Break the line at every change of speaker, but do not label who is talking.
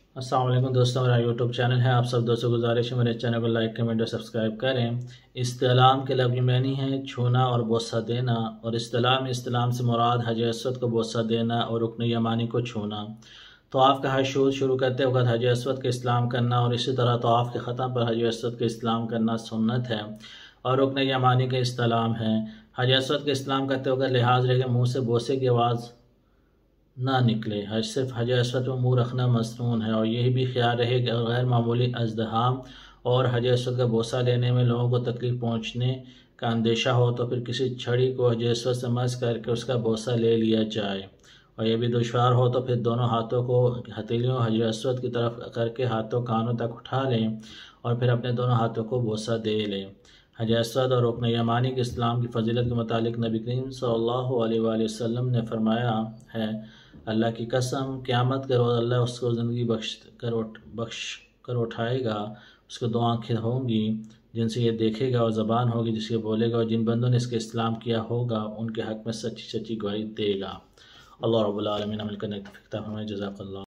السلام علیکم دوستوں، میرا یوٹیوب چینل ہے۔ آپ سب دوستوں گزارش ہے میرے چینل کو لائک کمنٹ اور سبسکرائب کریں۔ استلام کے لفظی معنی ہے چھونا اور بوسہ دینا، اور استلام سے مراد حجر اسود کو بوسہ دینا اور رکن یمانی کو چھونا۔ طواف کا حج شروع کرتے وقت حجر اسود کے استلام کرنا، اور اسی طرح طواف کے ختم پر حجر اسود کے استلام کرنا سنت ہے، اور رکن یمانی کے استلام ہے۔ حجر اسود کے استلام کرتے وقت لحاظ رہے کہ منہ سے بوسے کی آواز نہ نکلے، صرف حجر اسود میں منہ رکھنا مسنون ہے، اور یہی بھی خیال رہے کہ غیر معمولی ازدحام اور حجر اسود کا بوسہ لینے میں لوگوں کو تکلیف پہنچنے کا اندیشہ ہو تو پھر کسی چھڑی کو حجر اسود سے مس کر کے اس کا بوسہ لے لیا جائے، اور یہ بھی دشوار ہو تو پھر دونوں ہاتھوں کو ہتھیلیوں حجر اسود کی طرف کر کے ہاتھوں کانوں تک اٹھا لیں اور پھر اپنے دونوں ہاتھوں کو بوسہ دے لیں۔ حجر اسود اور رکن یمانی کے اسلام کی فضیلت کے متعلق نبی کریم صلی اللہ علیہ وآلہ وسلم نے فرمایا ہے، اللہ کی قسم قیامت کے روز اللہ اس کو زندگی بخش کر اٹھائے گا، اس کو دو آنکھیں ہوں گی جن سے یہ دیکھے گا، اور زبان ہوگی جس کے بولے گا، اور جن بندوں نے اس کے اسلام کیا ہوگا ان کے حق میں سچی سچی گواہی دے گا۔ اللہ رب العالمین عمل کرنے کی توفیق عطا فرمائے۔ جزاک اللہ۔